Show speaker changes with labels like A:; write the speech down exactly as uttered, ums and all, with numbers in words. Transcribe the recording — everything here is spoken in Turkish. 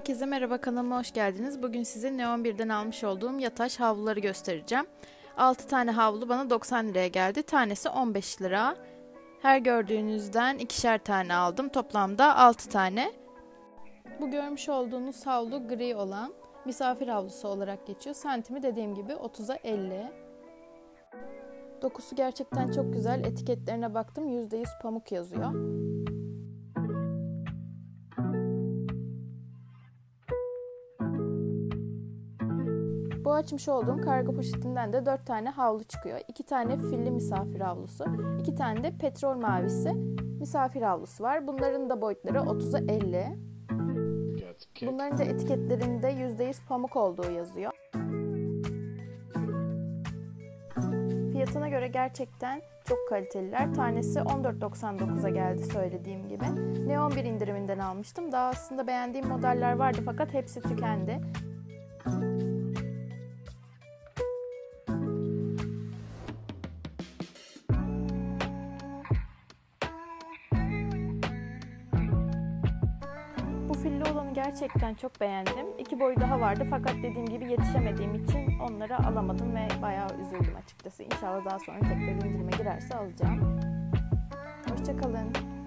A: Herkese merhaba, kanalıma hoş geldiniz. Bugün size Neon birden almış olduğum yataş havluları göstereceğim. altı tane havlu bana doksan liraya geldi. Tanesi on beş lira. Her gördüğünüzden ikişer tane aldım. Toplamda altı tane. Bu görmüş olduğunuz havlu gri olan misafir havlusu olarak geçiyor. Santimi dediğim gibi otuza elli. Dokusu gerçekten çok güzel. Etiketlerine baktım. yüzde yüz pamuk yazıyor. Bu açmış olduğum kargo poşetinden de dört tane havlu çıkıyor. iki tane filli misafir havlusu, iki tane de petrol mavisi misafir havlusu var. Bunların da boyutları otuza elli. Bunların da etiketlerinde yüzde yüz pamuk olduğu yazıyor. Fiyatına göre gerçekten çok kaliteliler. Tanesi on dört doksan dokuza geldi söylediğim gibi. Neon bir indiriminden almıştım. Daha aslında beğendiğim modeller vardı fakat hepsi tükendi. Bu filli olanı gerçekten çok beğendim. İki boyu daha vardı fakat dediğim gibi yetişemediğim için onları alamadım ve bayağı üzüldüm açıkçası. İnşallah daha sonra tekrar indirime girerse alacağım. Hoşça kalın.